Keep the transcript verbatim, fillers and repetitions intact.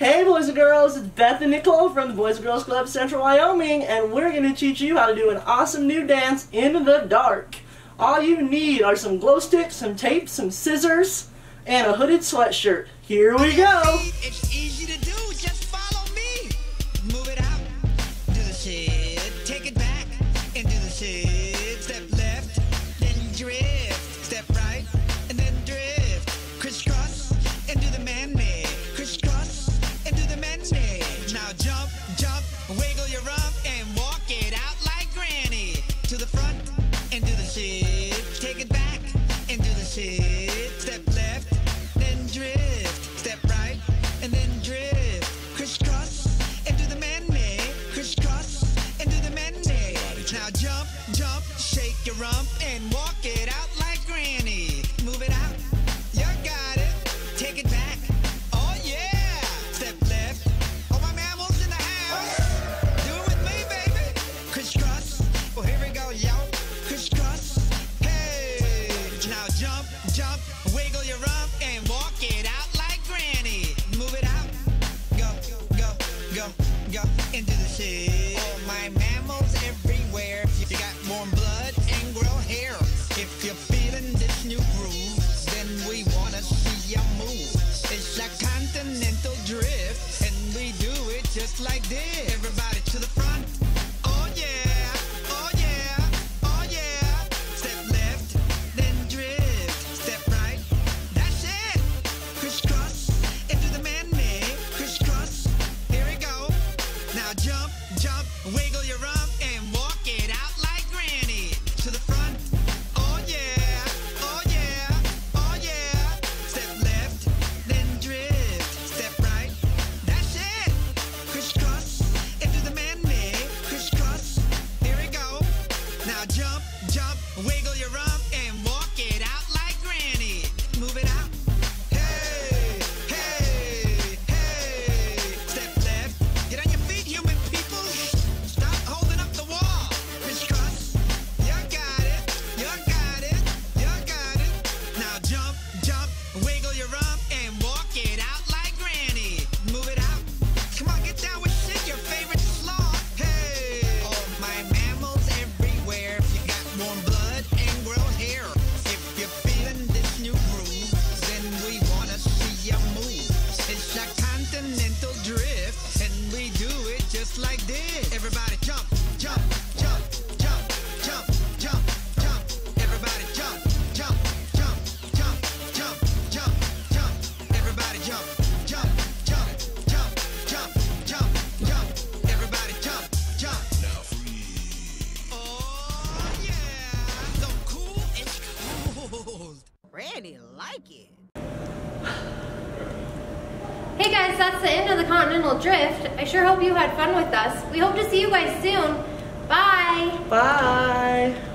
Hey boys and girls, it's Beth and Nicole from the Boys and Girls Club Central Wyoming, and we're going to teach you how to do an awesome new dance in the dark. All you need are some glow sticks, some tape, some scissors, and a hooded sweatshirt. Here we go! It's easy to do, just follow me. Move it out, do the sit, take it back, and do the sit. Step left, then drift. Step right, and then drift. Crisscross, and do the man-made. Crisscross, and do the man-made. Now jump, jump, wiggle your rump, and walk it out like granny. To the front, and do the sit. Take it back, and do the sit. Step left, then drift. Step right, and then drift. Crisscross, and do the man-made. Crisscross, and do the man-made. Now jump, jump, shake your rump, and walk it out like granny. Move it out, you got it. Take it back, oh yeah. Step left, all my mammals in the house. Do it with me, baby. Crisscross, well here we go, yo. Crisscross, hey. Now jump, jump, wiggle your rump, and walk it out like granny. Move it out, go, go, go, go, into the shit. All my mammals everywhere. You got warm blood and grow hair. If you're feeling this new groove, then we wanna see you move. It's a continental drift, and we do it just like this. Everybody to the front. Oh yeah, oh yeah, oh yeah. Step left, then drift. Step right, that's it. Crisscross, into the man-made. Crisscross, here we go. Now jump, jump, wiggle your rump, and walk it out like granny. To the front. Oh yeah, oh yeah, oh yeah. Step left, then drift. Step right, that's it. Crisscross, into the man-made. Crisscross, here we go. Now jump, jump, wiggle your rump, and walk it out like granny. Move it out. Hey, hey, hey. Step left, get on your feet, human people. Stop holding up the wall. Crisscross, you got it, you got it, you got it. Now jump, jump, wiggle your rump, and walk it out like granny. Move it out. Come on, get down with shit, your favorite slaw. Hey, all my mammals everywhere. You got warm blood and grow hair. If you're feeling this new groove, then we wanna see you move. It's a continental drift, and we do it just like this. Everybody jump, jump, jump, jump, jump, jump, jump. Everybody jump, jump, jump, jump, jump, jump, jump. Everybody jump, jump, jump, jump, jump, jump, jump. Everybody jump, jump. Now freeze. Oh yeah, so cool, it's cold. Randy like it. Hey guys, that's the end of the Continental Drift. I sure hope you had fun with us. We hope to see you guys soon. Bye! Bye!